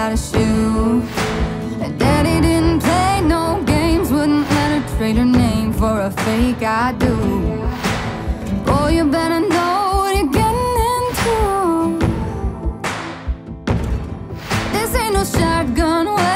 got a shoe. And Daddy didn't play no games, wouldn't let her trade her name for a fake I do. Boy, you better know what you're getting into. This ain't no shotgun.